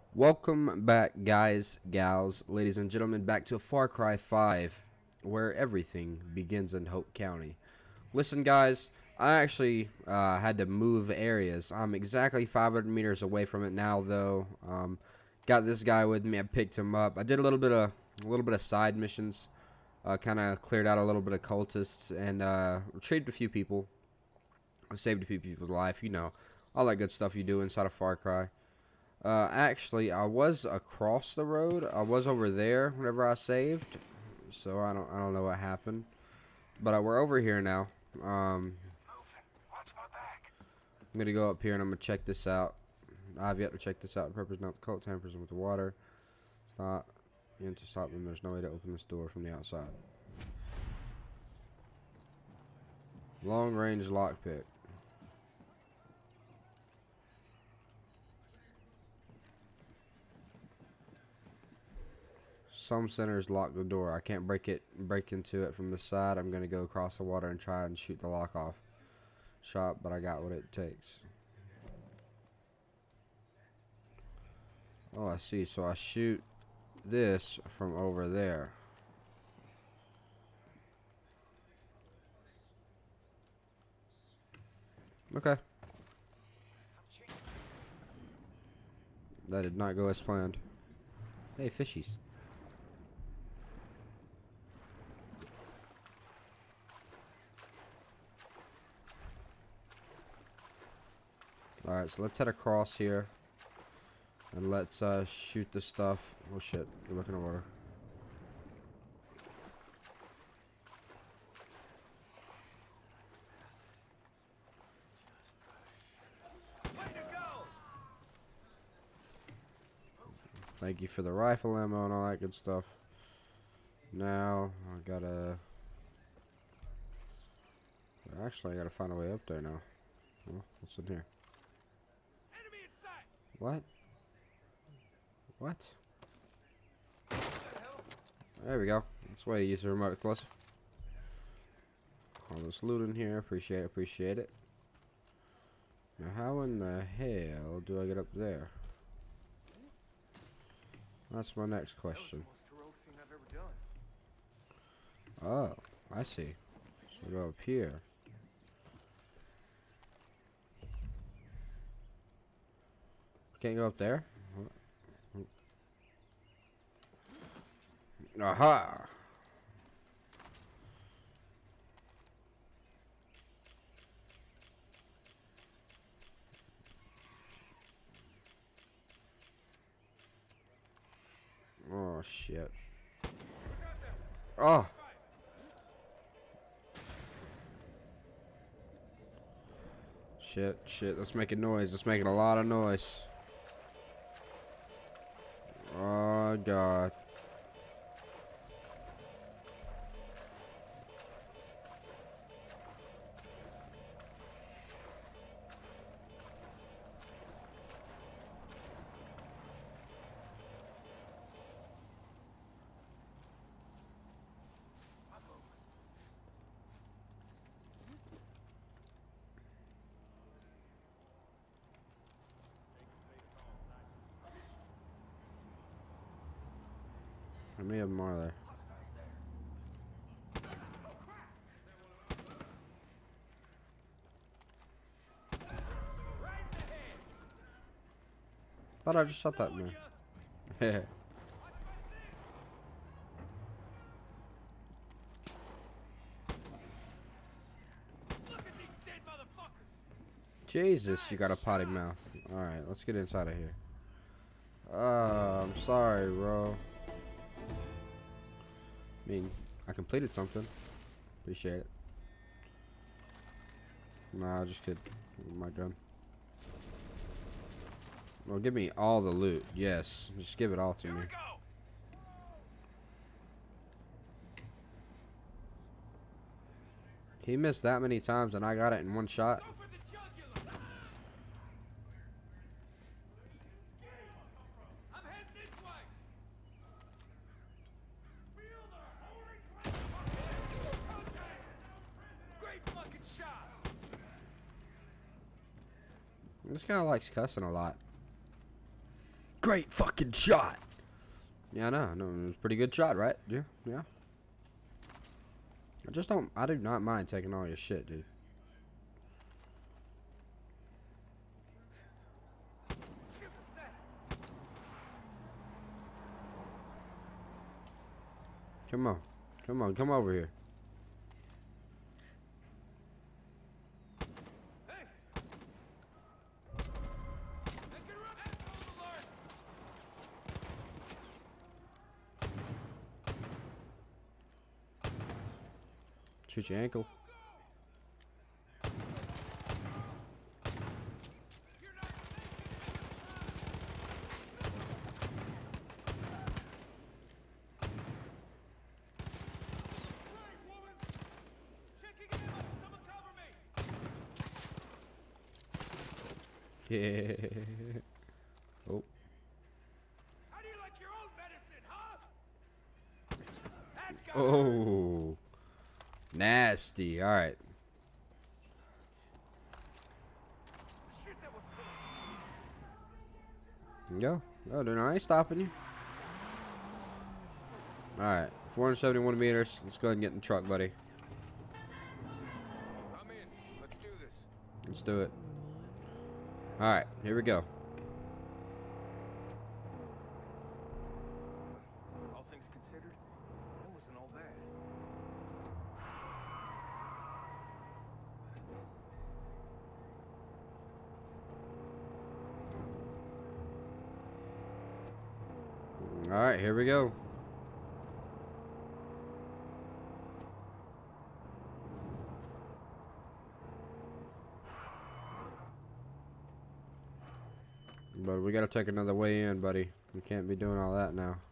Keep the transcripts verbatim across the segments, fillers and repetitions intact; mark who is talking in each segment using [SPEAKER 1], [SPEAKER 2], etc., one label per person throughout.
[SPEAKER 1] Welcome back, guys, gals, ladies and gentlemen, back to Far Cry five, where everything begins in Hope County. Listen, guys, I actually uh, had to move areas. I'm exactly five hundred meters away from it now, though. Um, got this guy with me. I picked him up. I did a little bit of a little bit of side missions. Uh, kind of cleared out a little bit of cultists and uh, retrieved a few people. Saved a few people's life. You know, all that good stuff you do inside of Far Cry. Uh, actually, I was across the road. I was over there whenever I saved, so I don't, I don't know what happened. But uh, we're over here now. Um, I'm gonna go up here and I'm gonna check this out. I've yet to check this out. Purpose not the cult tampers with the water. Stop. And to stop them, there's no way to open this door from the outside. Long range lockpick. Some centers lock the door. I can't break it, break into it from the side. I'm gonna go across the water and try and shoot the lock off shot, but I got what it takes. Oh, I see. So I shoot this from over there. Okay. That did not go as planned. Hey, fishies. Alright, so let's head across here. And let's uh, shoot the stuff. Oh shit, we're looking at water. Thank you for the rifle ammo and all that good stuff. Now, I gotta... Actually, I gotta find a way up there now. Well, what's in here? What? What? There we go. That's the way to use the remote explosive. All this loot in here. Appreciate it. Appreciate it. Now, how in the hell do I get up there? That's my next question. Oh, I see. So we go up here. Can't go up there? Aha! Oh shit. Oh! Shit, shit, let's make a noise. Let's make a lot of noise. Oh god. How many of them are there? Thought I just shot that man. Jesus, you got a potty mouth. Alright, let's get inside of here. Uh, I'm sorry, bro. I mean, I completed something. Appreciate it. Nah, just kidding. My gun. Well, give me all the loot. Yes, just give it all to me. He missed that many times and I got it in one shot. This guy likes cussing a lot. Great fucking shot. Yeah, I know. No, it was a pretty good shot, right? Yeah, yeah. I just don't. I do not mind taking all your shit, dude. Come on, come on, come over here. Shoot your ankle. Yeah. Oh.
[SPEAKER 2] How do you like your own medicine, huh? That's got
[SPEAKER 1] Oh. Nasty. All right.
[SPEAKER 2] shit, that was close.
[SPEAKER 1] Go. Oh, no, I ain't stopping you. All right. four hundred seventy-one meters. Let's go ahead and get in the truck, buddy.
[SPEAKER 2] I'm in. Let's do this.
[SPEAKER 1] Let's do it. All right. Here we go.
[SPEAKER 2] All things considered, it wasn't all bad.
[SPEAKER 1] All right. Here we go. But we gotta take another way in, buddy. We can't be doing all that now.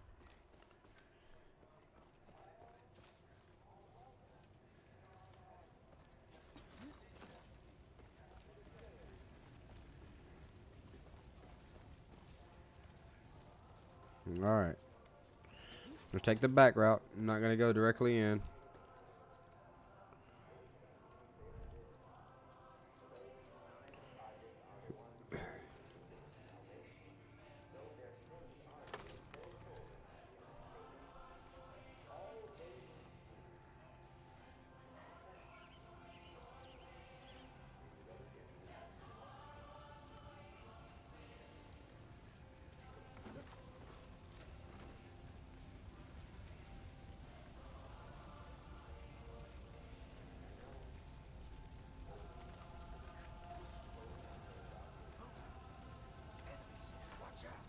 [SPEAKER 1] Alright. We'll take the back route. I'm not gonna go directly in.
[SPEAKER 2] Watch out.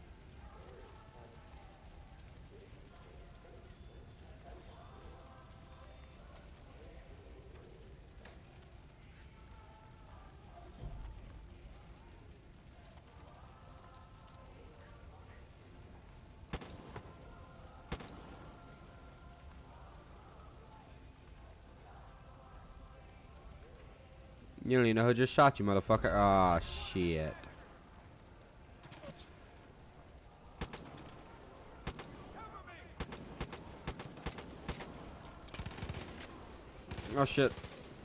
[SPEAKER 1] You don't even know who just shot you, motherfucker. Ah, shit. Oh, shit.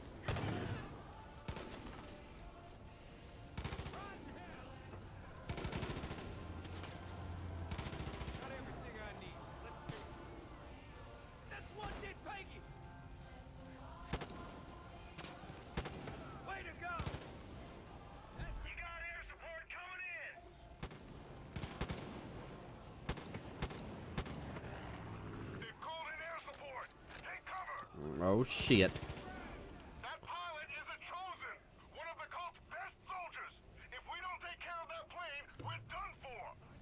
[SPEAKER 2] Got everything I need. Let's do this. That's one dead Peggy. Way to go. That's you got air support coming in. They've called in air support. Take cover.
[SPEAKER 1] Oh, shit.
[SPEAKER 2] That pilot is a chosen, one of the cult's best soldiers. If we don't take care of that plane, we're done for.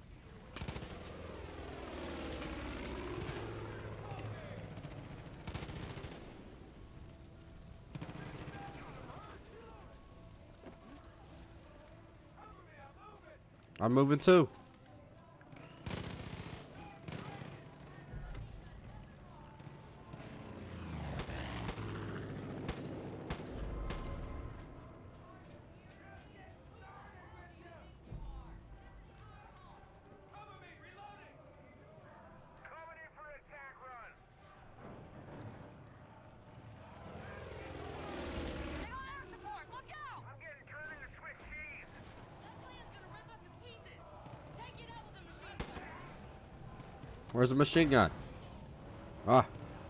[SPEAKER 1] I'm moving too.
[SPEAKER 2] Cover me, reloading. Coming in for an attack run.
[SPEAKER 3] They got air support! Look out!
[SPEAKER 2] I'm getting driven to switch keys.
[SPEAKER 3] That plane's gonna rip us to pieces!
[SPEAKER 1] Where's the machine gun? Ah.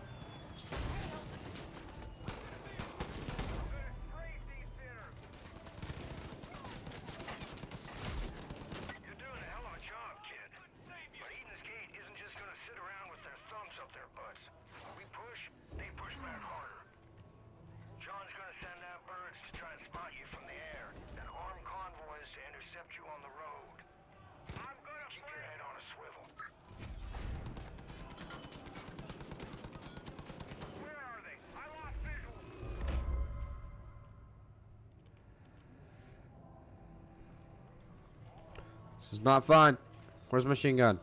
[SPEAKER 1] This is not fun. Where's the machine gun?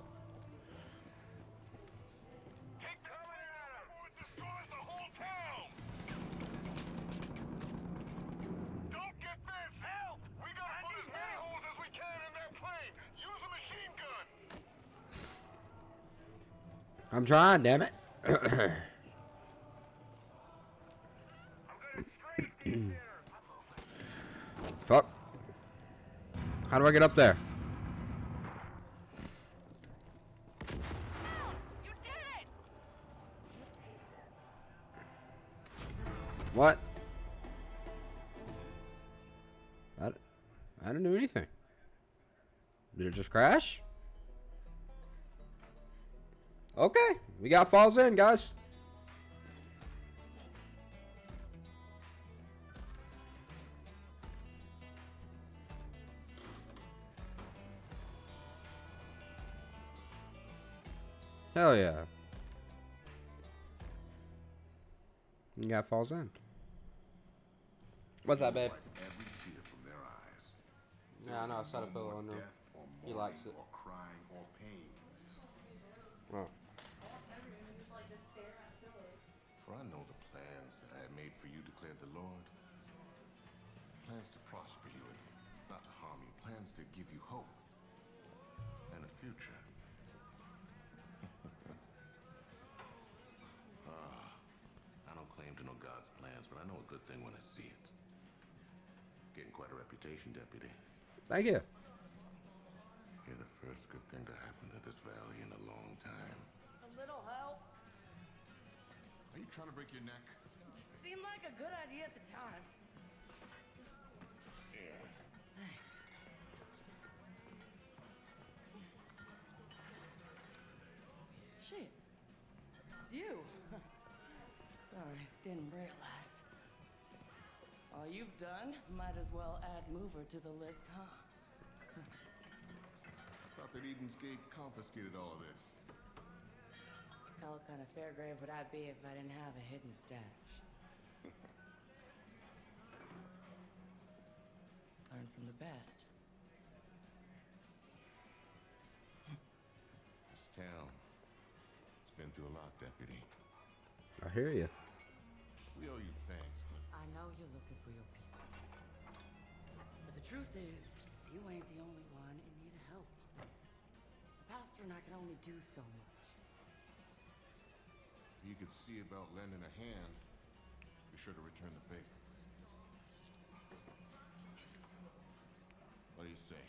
[SPEAKER 2] Keep coming at him! Or it destroys the whole town! Don't get this! Help! We gotta put as many holes as we can in that plane! Use a machine gun!
[SPEAKER 1] I'm trying, damn it.
[SPEAKER 2] I'm gonna strafe these here!
[SPEAKER 1] Fuck. How do I get up there? What? I, I didn't do anything. Did it just crash? Okay, we got falls in, guys. Hell yeah. You got falls in. What's that, babe?
[SPEAKER 3] Every tear from their eyes.
[SPEAKER 1] Yeah, I know. I set a pillow under him. He likes it.
[SPEAKER 3] Or crying or pain.
[SPEAKER 1] Oh.
[SPEAKER 3] For I know the plans that I had made for you, declared the Lord. Plans to prosper you and not to harm you. Plans to give you hope and a future. Ah, I don't claim to know God's plans, but I know a good thing when I see it. Getting quite a reputation, Deputy.
[SPEAKER 1] Thank you.
[SPEAKER 3] You're the first good thing to happen to this valley in a long time.
[SPEAKER 4] A little help.
[SPEAKER 3] Are you trying to break your neck?
[SPEAKER 4] It seemed like a good idea at the time.
[SPEAKER 3] Yeah.
[SPEAKER 4] Thanks. Shit. It's you. Sorry, didn't realize. All you've done, might as well add mover to the list, huh?
[SPEAKER 3] Thought that Eden's Gate confiscated all of this.
[SPEAKER 4] Hell kind of fair grave would I be if I didn't have a hidden stash? Learn from the best.
[SPEAKER 3] This town, it's been through a lot, Deputy.
[SPEAKER 1] I hear you.
[SPEAKER 3] We owe you thanks, but
[SPEAKER 4] I know you're looking for your people. But the truth is, you ain't the only one in need of help. The pastor and I can only do so much.
[SPEAKER 3] if you could see about lending a hand, be sure to return the favor. What do you say?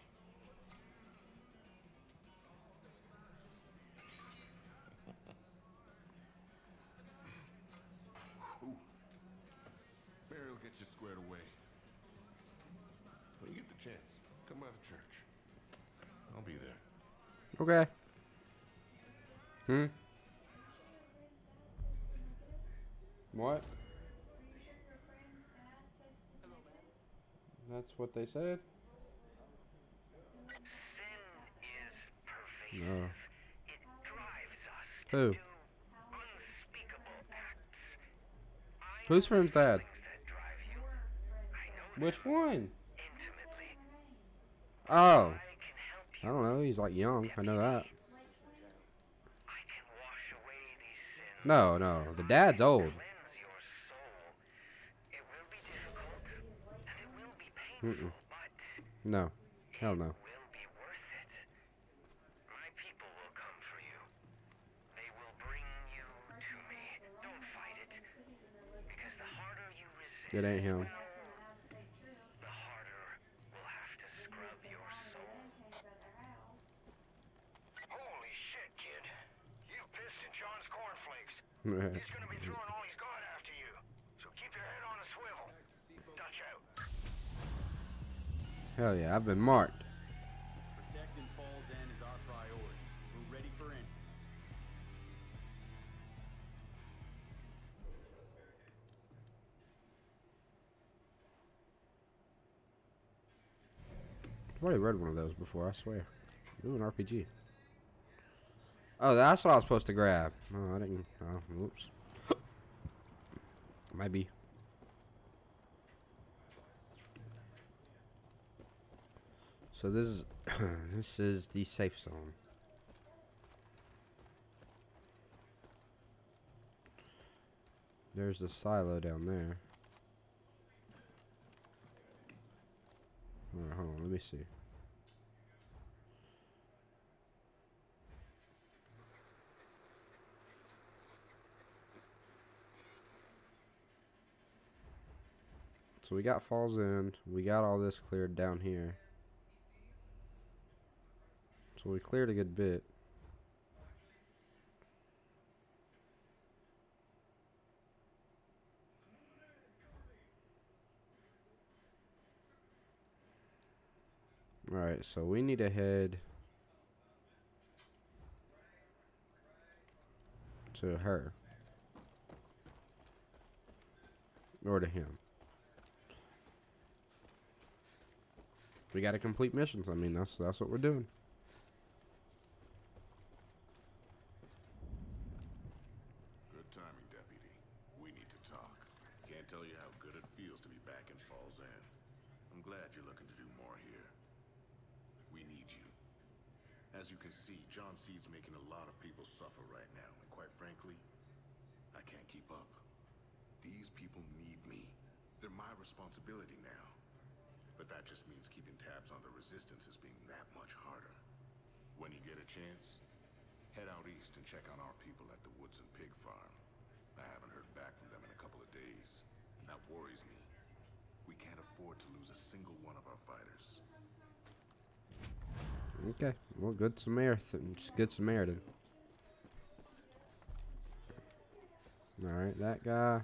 [SPEAKER 3] Ooh. Barry will get you squared away. When you get the chance, come by the church. I'll be there.
[SPEAKER 1] Okay. Hmm? What? That's what they said?
[SPEAKER 2] Sin is pervasive.
[SPEAKER 1] No.
[SPEAKER 2] It drives us to
[SPEAKER 1] Who?
[SPEAKER 2] do unspeakable acts. I
[SPEAKER 1] Whose
[SPEAKER 2] know
[SPEAKER 1] friend's dad?
[SPEAKER 2] things that drive you. I know
[SPEAKER 1] Which
[SPEAKER 2] them
[SPEAKER 1] one?
[SPEAKER 2] intimately.
[SPEAKER 1] Oh.
[SPEAKER 2] I can help
[SPEAKER 1] I
[SPEAKER 2] you.
[SPEAKER 1] don't know. He's like young. I know that.
[SPEAKER 2] I can wash away these sins.
[SPEAKER 1] No, no. The dad's old.
[SPEAKER 2] Cleanse your soul. It will be difficult, and it will be painful,
[SPEAKER 1] Mm-mm.
[SPEAKER 2] but
[SPEAKER 1] No. Hell no.
[SPEAKER 2] it will be worth it. My people will come for you. They will bring you to me. Don't fight it, because the harder you resist,
[SPEAKER 1] It ain't him.
[SPEAKER 2] the harder we'll have to scrub your soul. Holy shit, kid. He's gonna be throwing all he's got after you. So keep your head on a swivel. Dutch out.
[SPEAKER 1] Hell yeah, I've been marked.
[SPEAKER 5] Protecting Falls End is our priority. We're ready for anything.
[SPEAKER 1] I've already read one of those before, I swear. Ooh, an R P G. Oh, that's what I was supposed to grab. Oh, I didn't. Oh, whoops. Might be. So this is this is the safe zone. There's the silo down there. Alright, hold on, let me see. So we got Falls End. We got all this cleared down here. So we cleared a good bit. Alright, so we need to head to her. Or to him. We gotta complete missions. I mean, that's that's what we're doing.
[SPEAKER 3] Good timing, Deputy. We need to talk. Can't tell you how good it feels to be back in Falls End. I'm glad you're looking to do more here. We need you. As you can see, John Seed's making a lot of people suffer right now, and quite frankly, I can't keep up. These people need me. They're my responsibility now. But that just means keeping tabs on the resistance is being that much harder. When you get a chance, head out east and check on our people at the Woods and Pig Farm. I haven't heard back from them in a couple of days, and that worries me. We can't afford to lose a single one of our fighters.
[SPEAKER 1] Okay, well, good Samaritan. Just good Samaritan. Alright, that guy.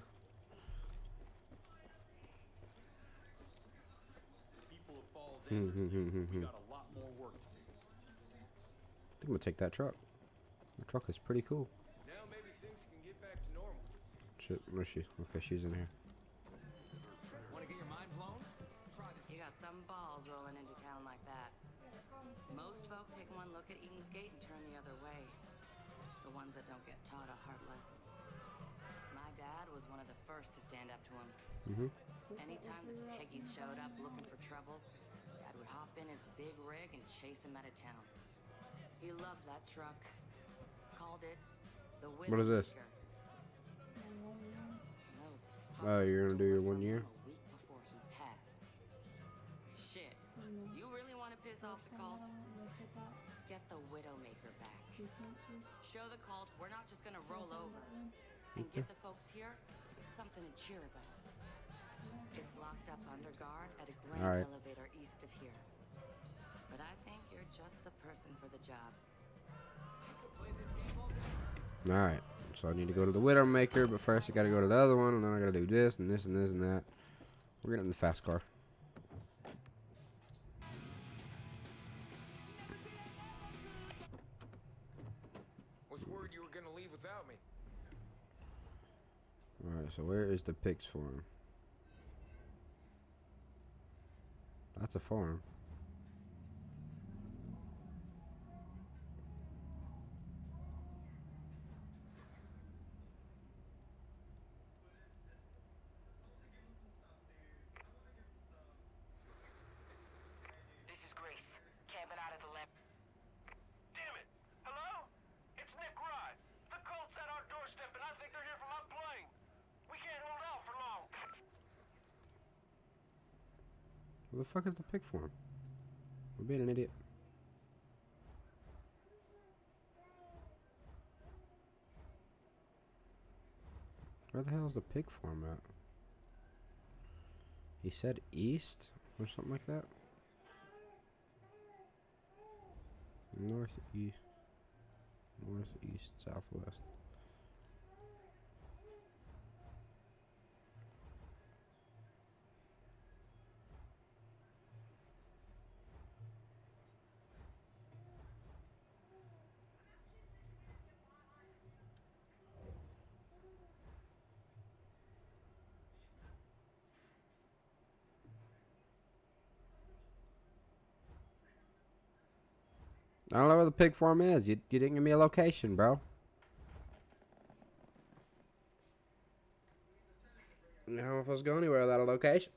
[SPEAKER 5] People of Falls End are saying we got a lot more work to do.
[SPEAKER 1] I think I'm gonna take that truck. The truck is pretty cool.
[SPEAKER 6] Now maybe things can get back to normal.
[SPEAKER 1] Shit, where's she? Okay, she's in here.
[SPEAKER 6] Want to get your mind blown? Try this.
[SPEAKER 4] You got some balls rolling into town like that. Most folk take one look at Eden's Gate and turn the other way. The ones that don't get taught a hard lesson. My dad was one of the first to stand up to him.
[SPEAKER 1] Mm-hmm.
[SPEAKER 4] Anytime the Peggies showed up looking for trouble, Dad would hop in his big rig and chase him out of town. He loved that truck. Called it the
[SPEAKER 1] What is this?
[SPEAKER 4] Widowmaker. Those
[SPEAKER 1] Oh, you're gonna do your
[SPEAKER 4] fuckers
[SPEAKER 1] one
[SPEAKER 4] stole it
[SPEAKER 1] year?
[SPEAKER 4] from him a week before he passed. Shit. You really want to piss off the cult? Get the Widowmaker back. Show the cult we're not just gonna roll over. And give the folks here something to cheer about. It's locked up under guard at a grand
[SPEAKER 1] All right.
[SPEAKER 4] elevator east of here. But I think you're just the person for the job.
[SPEAKER 1] Alright, so I need to go to the Widowmaker, but first I gotta go to the other one, and then I gotta do this, and this, and this, and that. We're getting in the fast car.
[SPEAKER 6] Was worried you were gonna leave without me.
[SPEAKER 1] Alright, so where is the pigs farm? That's a farm.
[SPEAKER 2] This is Grace, camping out at the lab. Damn it! Hello? It's Nick Rod. The cult's at our doorstep, and I think they're here from up plane. We can't hold out for long.
[SPEAKER 1] Where the fuck is the pig farm? I'm being an idiot. Where the hell is the pig farm at? He said east or something like that? North, east, north, east, southwest. I don't know where the pig farm is. You, you didn't give me a location, bro. How am I supposed to go anywhere without a location?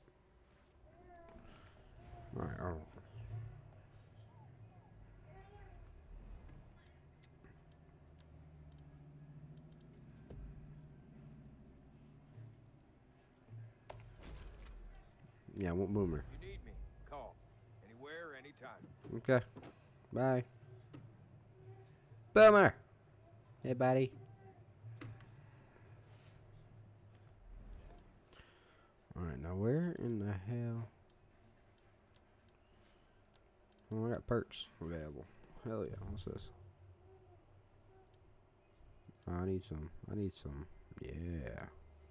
[SPEAKER 1] Alright, alright. Yeah, I won't boomer.
[SPEAKER 6] You need me, call. Anywhere, anytime.
[SPEAKER 1] Okay. Bye. Boomer! Hey, buddy. Alright, now where in the hell? Oh, I got perks available. Hell yeah, what's this? Oh, I need some. I need some. Yeah.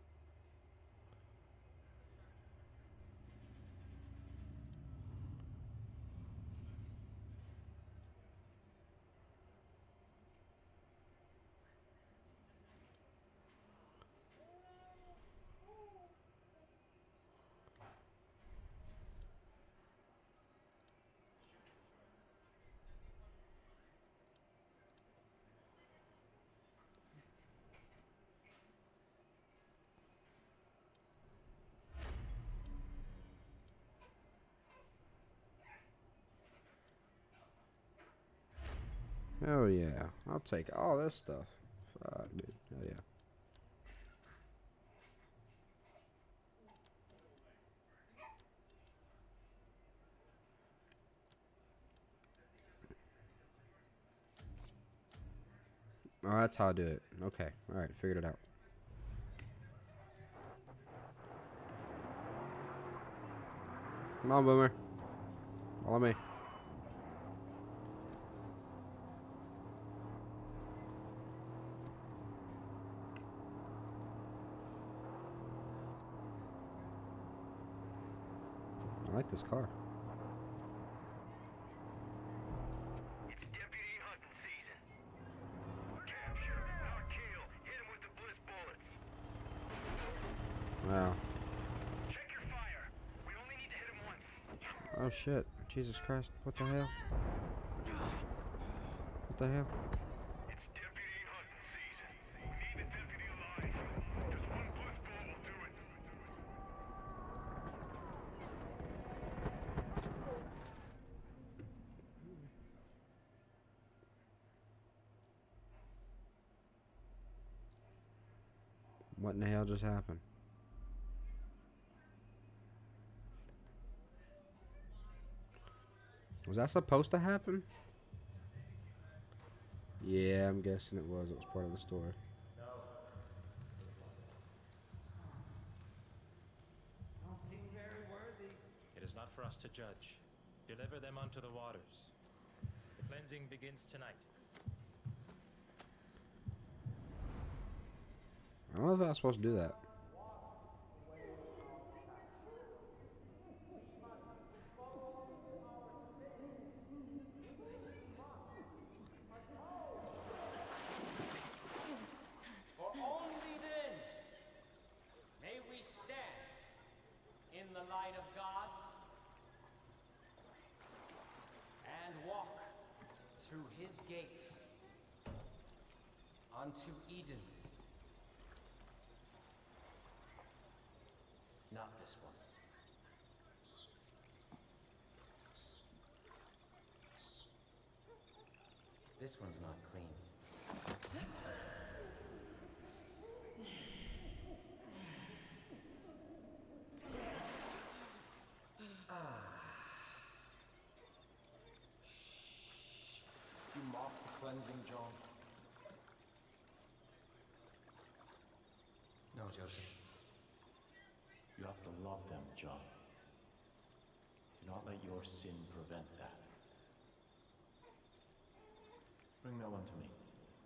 [SPEAKER 1] Hell yeah. I'll take all this stuff. Fuck, dude. Hell yeah. Oh, that's how I do it. Okay. Alright, figured it out. Come on, Boomer. Follow me. I like this car.
[SPEAKER 2] It's deputy hunting season. Capture, not kill. Hit him with the bliss bullets.
[SPEAKER 1] Wow.
[SPEAKER 2] Check your fire. We only need to hit him once.
[SPEAKER 1] Oh shit. Jesus Christ. What the hell? What the hell?
[SPEAKER 2] It's deputy hunting season. We need the deputy alive. Just one bliss bullet will do it.
[SPEAKER 1] What in the hell just happened? Was that supposed to happen? Yeah, I'm guessing it was. It was part of the story.
[SPEAKER 7] It is not for us to judge. Deliver them unto the waters. The cleansing begins tonight.
[SPEAKER 1] I don't know if I was supposed to do that.
[SPEAKER 8] For only then may we stand in the light of God and walk through his gates unto Eden. Not this one. This one's not clean. You mock the cleansing, John? No, Joseph.
[SPEAKER 9] You have to love them, John. Do not let your sin prevent that. Bring that one to me.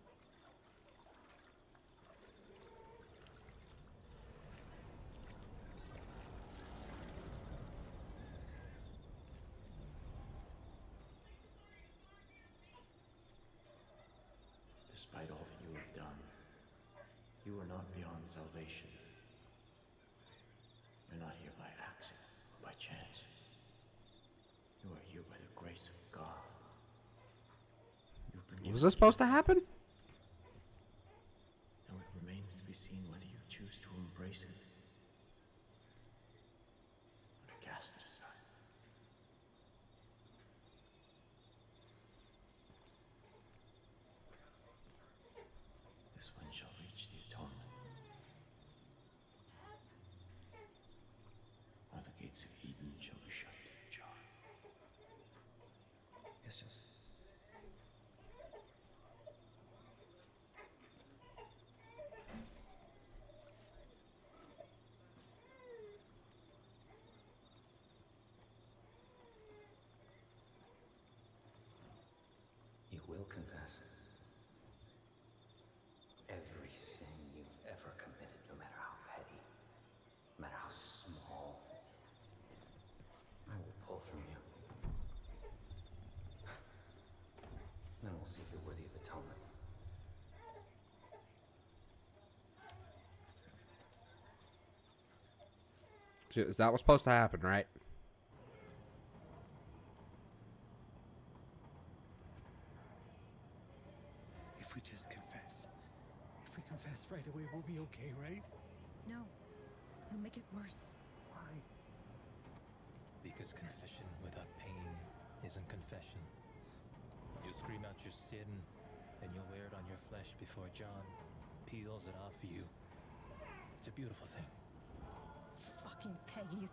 [SPEAKER 9] Despite all that you have done, you are not beyond salvation. You're not here by accident, by chance. You are here by the grace of God.
[SPEAKER 1] Was this supposed to happen?
[SPEAKER 9] Now it remains to be seen whether you choose to embrace it or to cast it aside. This one shall reach the atonement, or the gates of Eden shall be shut to the jar.
[SPEAKER 6] Yes, Joseph. You will confess every sin you've ever committed, no matter how petty, no matter how small. I will pull from you. Then we'll see if you're worthy of atonement.
[SPEAKER 1] So is that what's supposed to happen, right?
[SPEAKER 10] If we just confess, if we confess right away, we'll be okay, right?
[SPEAKER 11] No. You'll make it worse.
[SPEAKER 10] Why?
[SPEAKER 7] Because confession without pain isn't confession. You scream out your sin, then you'll wear it on your flesh before John peels it off you. It's a beautiful thing.
[SPEAKER 11] Fucking Peggies.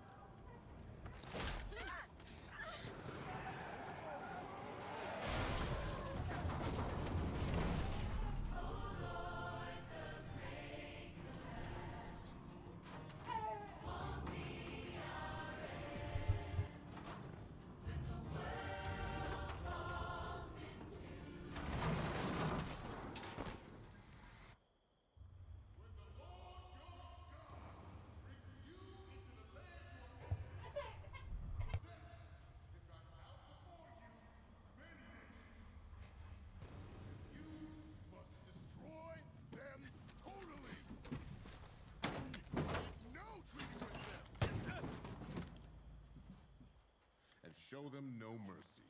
[SPEAKER 3] Show them no mercy.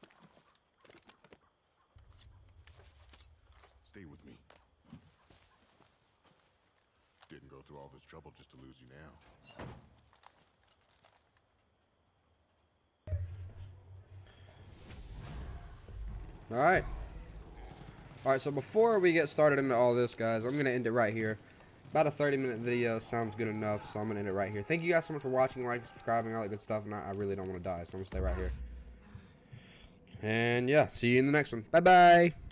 [SPEAKER 3] Stay with me. Didn't go through all this trouble just to lose you now.
[SPEAKER 1] Alright. Alright, so before we get started into all this, guys, I'm going to end it right here. About a thirty minute video sounds good enough, so I'm going to end it right here. Thank you guys so much for watching, liking, subscribing, all that good stuff, and I, I really don't want to die, so I'm going to stay right here. And yeah, see you in the next one. Bye-bye!